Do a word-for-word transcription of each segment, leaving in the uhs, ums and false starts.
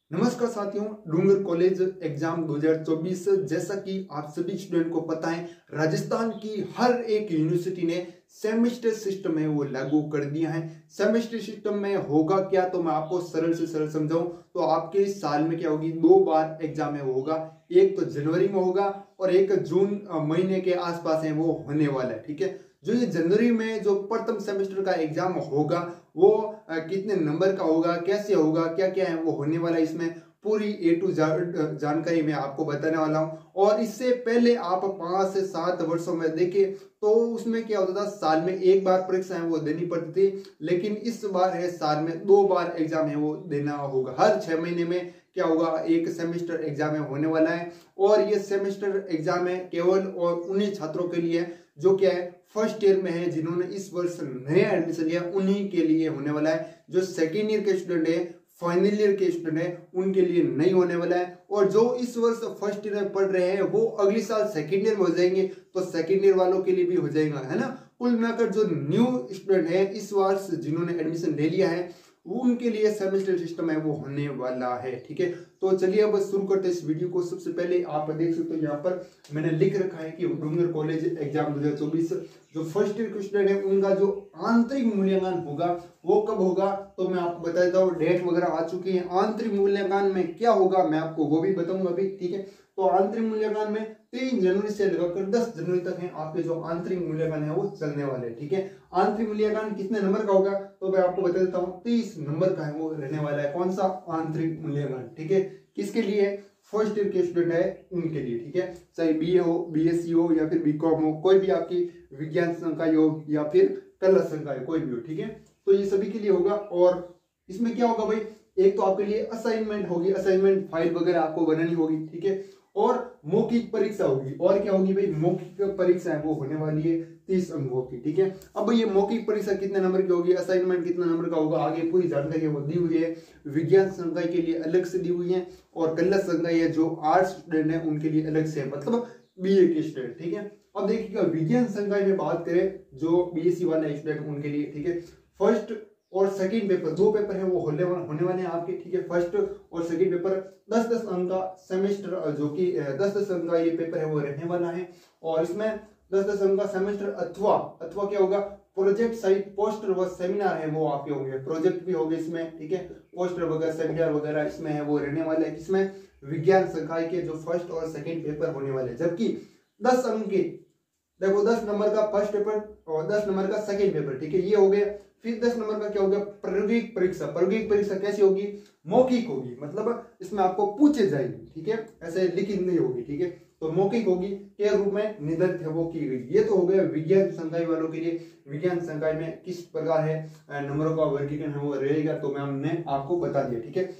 नमस्कार साथियों, डूंगर college exam दो हज़ार चौबीस जैसा कि आप सभी स्टूडेंट को पता है, राजस्थान की हर एक यूनिवर्सिटी ने सेमेस्टर सिस्टम है वो लागू कर दिया है। सेमेस्टर सिस्टम में होगा क्या, तो मैं आपको सरल से सरल समझाऊं तो आपके साल में क्या होगी, दो बार एग्जाम है वो होगा। एक तो जनवरी में होगा और एक जून महीने के आसपास है वो होने वाला है। ठीक है, जो ये जनवरी में जो प्रथम सेमेस्टर का एग्जाम होगा वो आ, कितने नंबर का होगा, कैसे होगा, क्या क्या है वो होने वाला है, इसमें पूरी ए टू जानकारी मैं आपको बताने वाला हूं। और इससे पहले आप पांच से सात वर्षों में देखें तो उसमें क्या होता था, साल में एक बार परीक्षा है वो देनी पड़ती थी, लेकिन इस बार है साल में दो बार एग्जाम है वो देना होगा। हर छह महीने में क्या होगा, एक सेमेस्टर एग्जाम है होने वाला है। और ये सेमेस्टर एग्जाम है केवल और उन्हीं छात्रों के लिए जो क्या है फर्स्ट ईयर में है, जिन्होंने इस वर्ष नया एडमिशन लिया, उन्हीं के लिए होने वाला है। जो सेकेंड ईयर के स्टूडेंट है, फाइनल ईयर के स्टूडेंट है, उनके लिए नहीं होने वाला है। और जो इस वर्ष फर्स्ट ईयर में पढ़ रहे हैं वो अगले साल सेकेंड ईयर में हो जाएंगे, तो सेकेंड ईयर वालों के लिए भी हो जाएगा, है ना। कुल मिलाकर जो न्यू स्टूडेंट है इस वर्ष जिन्होंने एडमिशन ले लिया है वो उनके लिए सेमेस्टर सिस्टम है वो होने वाला है। ठीक है, तो चलिए अब शुरू करते हैं इस वीडियो को। सबसे पहले आप देख सकते हो यहाँ पर मैंने लिख रखा है कि डूंगर कॉलेज एग्जाम दो हज़ार चौबीस जो फर्स्ट ईयर के स्टूडेंट है उनका जो आंतरिक मूल्यांकन होगा वो कब होगा, तो मैं आपको बता देता हूँ। डेट वगैरह आ चुकी है। आंतरिक मूल्यांकन में क्या होगा मैं आपको वो भी बताऊंगा अभी। ठीक है, तो आंतरिक मूल्यांकन में तीन जनवरी से लेकर दस जनवरी तक है आपके जो आंतरिक मूल्यांकन है वो चलने वाले हैं। ठीक है, आंतरिक मूल्यांकन कितने नंबर का होगा तो मैं आपको बता देता हूँ, तीस नंबर का है वो रहने वाला है। कौन सा आंतरिक मूल्यांकन, ठीक है, किसके लिए, फर्स्ट ईयर के स्टूडेंट है उनके लिए। ठीक है, चाहे बी हो, बीएससी हो या फिर बीकॉम हो, कोई भी आपकी विज्ञान संकाय हो या फिर कला संकाय कोई भी हो। ठीक है, तो ये सभी के लिए होगा। और इसमें क्या होगा भाई, एक तो आपके लिए असाइनमेंट होगी, असाइनमेंट फाइल वगैरह आपको बनानी होगी। ठीक है, और मौखिक परीक्षा होगी। और क्या होगी भाई, मौखिक परीक्षा है वो होने वाली है तीस अंकों की। ठीक है, अब ये मौखिक परीक्षा कितने नंबर की होगी, असाइनमेंट कितने नंबर का होगा, आगे पूरी जानकारी वो दी हुई है। विज्ञान संकाय के लिए अलग से दी हुई है और कला संकाय है जो आर्ट्स स्टूडेंट है उनके लिए अलग से, मतलब बीए के स्टूडेंट। ठीक है, अब देखिएगा विज्ञान संकाय में बात करें जो बीएससी वाले स्टूडेंट उनके लिए। ठीक है, फर्स्ट और सेकंड पेपर, दो पेपर है वो होने होने वाले हैं आपके। ठीक है, फर्स्ट और सेकंड पेपर दस दस अंक का सेमेस्टर, जो कि दस दस अंक का ये पेपर है वो रहने वाला है। और इसमें दस दस अंक का सेमेस्टर अथवा अथवा क्या होगा, प्रोजेक्ट साइट पोस्टर व सेमिनार है वो आपके होंगे, प्रोजेक्ट भी होंगे इसमें। ठीक है, पोस्टर वगैरह सेमिनार वगैरह इसमें है वो रहने वाले हैं। इसमें विज्ञान संकाय के जो फर्स्ट और सेकंड पेपर होने वाले हैं, जबकि दस अंक के देखो दस नंबर का फर्स्ट पेपर और दस नंबर का सेकंड पेपर। ठीक है, ये हो गया। फिर दस नंबर का क्या हो गया, प्रायोगिक परीक्षा। प्रायोगिक परीक्षा कैसी होगी, मौखिक होगी, मतलब इसमें आपको पूछे जाएगी। ठीक है, ऐसे लिखित नहीं होगी। ठीक है, तो मौखिक होगी, के रूप में निर्धारित है वो की गई। ये तो हो गया विज्ञान संकाय वालों के लिए। विज्ञान संकाय में किस प्रकार है नंबरों का वर्गीकरण है वो रहेगा, तो मैं हमने आपको बता दिया। ठीक है,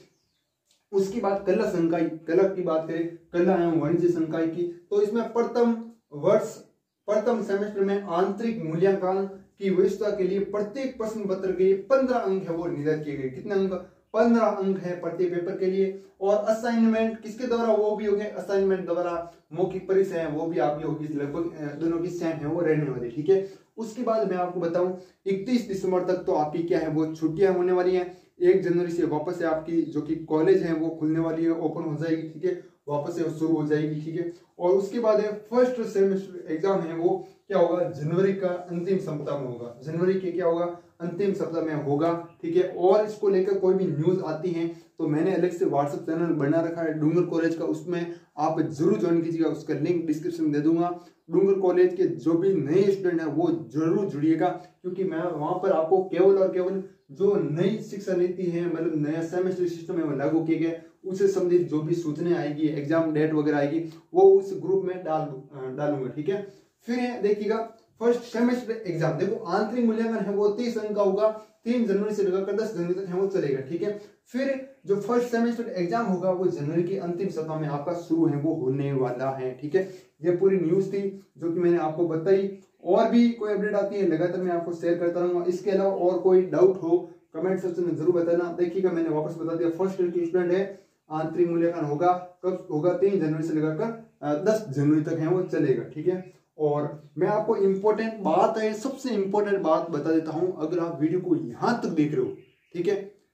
उसकी बात कला संकाय, कला की बात करें, कला एवं वाणिज्य संकाय की, तो इसमें प्रथम वर्ष प्रथम सेमेस्टर में आंतरिक मूल्यांकन की व्यवस्था के लिए प्रत्येक प्रश्न पत्र के लिए पंद्रह अंक है वो निर्धारित किए गए। कितने अंक, पंद्रह अंक है प्रत्येक पेपर के लिए। और असाइनमेंट किसके द्वारा, वो भी हो गए असाइनमेंट द्वारा। मौखिक परीक्षा है वो भी आपकी होगी, लगभग दोनों की सेम है वो रहने वाली। ठीक है, उसके बाद मैं आपको बताऊं इकतीस दिसंबर तक तो आपकी क्या है वो छुट्टियां होने वाली हैं। एक जनवरी से वापस से आपकी जो कि कॉलेज है वो खुलने वाली है, ओपन हो जाएगी। ठीक है, वापस से शुरू हो जाएगी। ठीक है, और उसके बाद है फर्स्ट सेमेस्टर एग्जाम है वो क्या होगा, जनवरी का अंतिम सप्ताह में होगा। जनवरी के क्या होगा, अंतिम सप्ताह में होगा। ठीक है, और इसको लेकर कोई भी न्यूज आती है तो मैंने अलग से व्हाट्सएप चैनल बना रखा है डूंगर कॉलेज का, उसमें आप जरूर ज्वाइन कीजिएगा, उसका लिंक डिस्क्रिप्शन में दे दूंगा। डूंगर कॉलेज के जो भी नए स्टूडेंट है वो जरूर जुड़िएगा, क्योंकि मैं वहां पर आपको केवल और केवल जो नई शिक्षा नीति है, मतलब नया सेमेस्टर सिस्टम है वो लागू किए गए, उससे संबंधित जो भी सूचनाएं आएगी, एग्जाम डेट वगैरह आएगी, वो उस ग्रुप में डाल डालूंगा। ठीक है, फिर है देखिएगा फर्स्ट सेमेस्टर एग्जाम, देखो आंतरिक मूल्यांकन है वो तीस अंक का होगा, तीन जनवरी से लेकर दस जनवरी तक है वो चलेगा। ठीक है, फिर जो फर्स्ट सेमेस्टर एग्जाम होगा वो जनवरी के अंतिम सप्ताह में आपका शुरू है वो होने वाला है। ठीक है, ये पूरी न्यूज थी जो कि मैंने आपको बताई। और भी कोई अपडेट आती है लगातार मैं आपको शेयर करता रहूंगा। इसके अलावा और कोई डाउट हो कमेंट सेक्शन में जरूर बताना। देखिएगा मैंने वापस बता दिया, फर्स्ट ईयर के स्टूडेंट है आंतरिक मूल्यांकन होगा, कब होगा, तीन जनवरी से लेकर दस जनवरी तक है वो चलेगा। ठीक है, और मैं आपको इंपॉर्टेंट बात है, सबसे इंपॉर्टेंट बात बता देता हूं, अगर आप वीडियो को यहां तक देख रहे हो, ठीक है,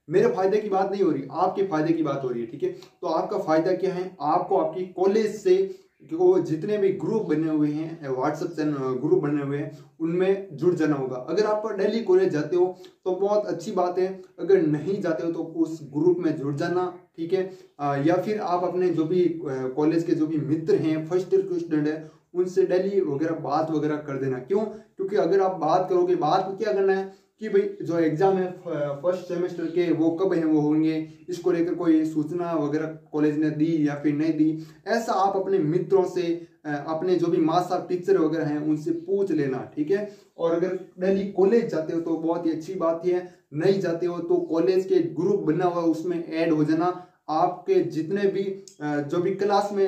मेरे फायदे की बात नहीं हो रही, आपके फायदे की बात हो रही है, ठीक है। तो आपका फायदा क्या है, आपको आपकी कॉलेज से वो जितने भी ग्रुप बने हुए हैं, व्हाट्सएप चैनल ग्रुप बने हुए हैं, उनमें जुड़ जाना होगा। अगर आप डेली कॉलेज जाते हो तो बहुत अच्छी बात है, अगर नहीं जाते हो तो उस ग्रुप में जुड़ जाना, ठीक है। या फिर आप अपने जो भी कॉलेज के जो भी मित्र हैं, फर्स्ट ईयर के स्टूडेंट है, उनसे डेली वगैरह बात वगैरह कर देना। क्यों? क्योंकि अगर आप बात करोगे, बात में क्या करना है कि भाई जो एग्जाम है फर्स्ट सेमेस्टर के वो कब है वो होंगे, इसको लेकर कोई सूचना वगैरह कॉलेज ने दी या फिर नहीं दी, ऐसा आप अपने मित्रों से, अपने जो भी मास्टर टीचर वगैरह हैं उनसे पूछ लेना, ठीक है। और अगर डेली कॉलेज जाते हो तो बहुत ही अच्छी बात है, नहीं जाते हो तो कॉलेज के ग्रुप बना हुआ उसमें ऐड हो जाना। आपके जितने भी जो भी क्लास में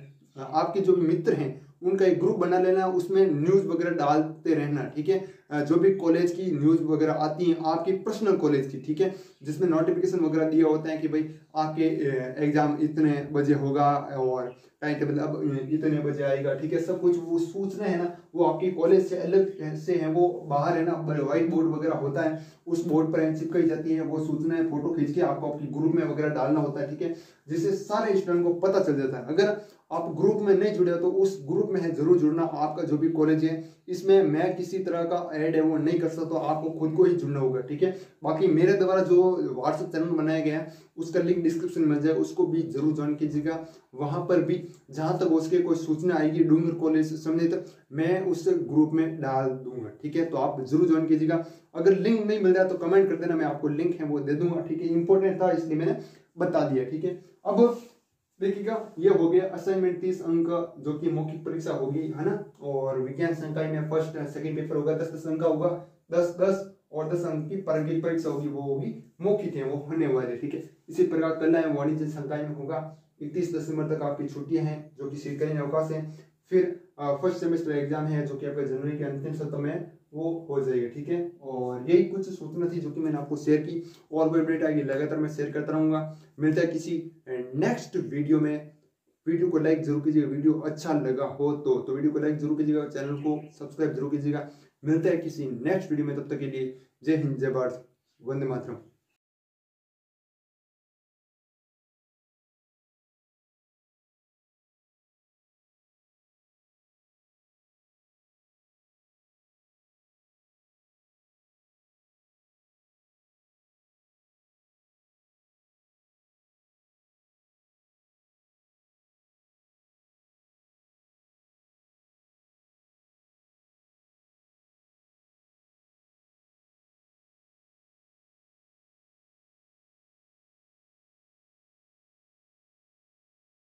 आपके जो भी मित्र हैं उनका एक ग्रुप बना लेना, उसमें न्यूज़ वगैरह डालते रहना, ठीक है। जो भी कॉलेज की न्यूज़ वगैरह आती हैं आपकी पर्सनल कॉलेज की, ठीक है, जिसमें नोटिफिकेशन वगैरह दिया होता है कि भाई आपके एग्जाम इतने बजे होगा और टाइम टेबल अब इतने बजे आएगा, ठीक है। सब कुछ वो सूचना है ना, वो आपकी कॉलेज से अलग से है, वो बाहर है ना, व्हाइट बोर्ड वगैरह होता है, उस बोर्ड पर चिपकाई जाती है वो सूचनाएं, फोटो खींच के आपको आपकी ग्रुप में वगैरह डालना होता है, ठीक है, जिससे सारे स्टूडेंट को पता चल जाता है। अगर आप ग्रुप में नहीं जुड़े तो उस ग्रुप में है जरूर जुड़ना। आपका जो भी कॉलेज है इसमें मैं किसी तरह का ऐड है वो नहीं कर सकता, तो आपको खुद को ही जुड़ना होगा, ठीक है। बाकी मेरे द्वारा जो व्हाट्सएप चैनल बनाया गया है उसका लिंक डिस्क्रिप्शन में मिल जाए, उसको भी जरूर ज्वाइन कीजिएगा। वहां पर भी जहां तक उसके कोई सूचना आएगी डूंगर कॉलेज से संबंधित, मैं उस ग्रुप में डाल दूंगा, ठीक है। तो आप जरूर ज्वाइन कीजिएगा। अगर लिंक नहीं मिल रहा तो कमेंट कर देना, मैं आपको लिंक है वो दे दूंगा, ठीक है। इंपॉर्टेंट था इसलिए मैंने बता दिया, ठीक है। अब देखिएगा, ये हो गया असाइनमेंट तीस अंक जो कि मौखिक परीक्षा होगी, है ना। और विज्ञान संकाय में फर्स्ट सेकंड पेपर होगा, दस दस अंक का होगा, दस दस और दस अंक की प्रारंभिक परीक्षा होगी, वो होगी मौखिक है, वो होने वाले, ठीक है। इसी प्रकार कला एवं वाणिज्य संकाय में होगा, इकतीस दिसंबर तक आपकी छुट्टियां हैं जो कि शीतकालीन अवकाश है। फिर फर्स्ट सेमेस्टर एग्जाम है जो कि आपका जनवरी के अंतिम सत्र में वो हो जाएगा, ठीक है। और यही कुछ सूचना थी जो कि मैंने आपको शेयर की, और कोई अपडेट आएगी लगातार मैं शेयर करता रहूंगा। मिलता है किसी नेक्स्ट वीडियो में। वीडियो को लाइक जरूर कीजिएगा, वीडियो अच्छा लगा हो तो तो वीडियो को लाइक जरूर कीजिएगा, चैनल को सब्सक्राइब जरूर कीजिएगा। मिलता है किसी नेक्स्ट वीडियो में, तब तक के लिए जय हिंद, जय भारत, वंदे मातरम।